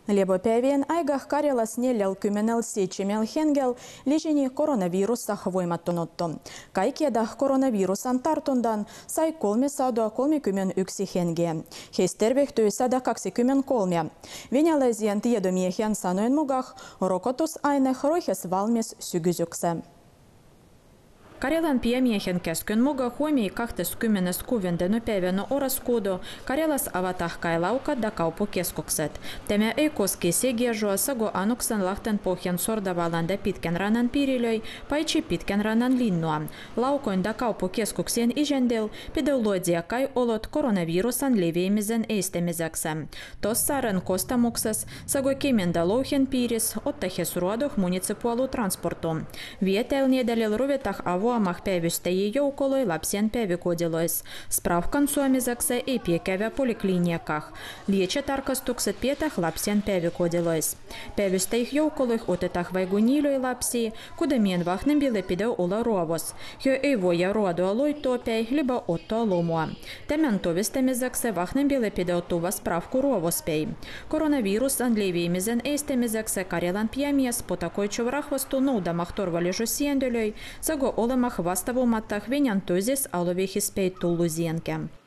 Лебопявен айгах Карелас нелел кюменел сечемел хенгел лежени коронавирусах войматтонотто. Кайкедах коронавирусан тартундан сай колме садо колме кюмен үкси хенге. Хестербех түйсада какси кюмен колме. Венялезиен тиедомиехен саноен мугах рокотус айнех ройхес валмес сүгізюксе. Карелан пиемиехен käskön muga huomii 20 kuvendenu päivänä oraskuudu Karelas avatah kailauka da kauppakeskukset. Tämä ei koske Segiajoa sago Anuksen lahten pohjan Sordavalanda pitkän rannan piirilöi, paitsi pitkän rannan linnua. Laukoin da kauppakeskuksien isändel pidäluodia kai olot koronavirusan leviämisen estämiseksi. Tossaren kostamuksessa sago kemenda louhen piiris ottahes ruodoh municipualu transportu. Vietel nedalil ruvetah avoamah päivystäjiä joukoloi lapsien päiväkodilois. Spravkan suomiseksi ei käydä poliklinikah. Lietsätarkastukset pietah lapsien päiväkodilois. Päivystäjih joukoloih otetah vaigunniloi lapsia, kudamien vahnembille pidä olla ruovos. He ei voida ruodoa loittopäi, liba ottoa lomua. Tämän tovistamiseksi vahnembille pidä ottuva spravku ruovospäi. Koronavirusan leviämisen estämiseksi Karelan piemies potakoitsuv rahvastu noudamah turvallisuussiendölöi, sago olemah vastavomatah venjan tozis alovihis päi tulluzienke.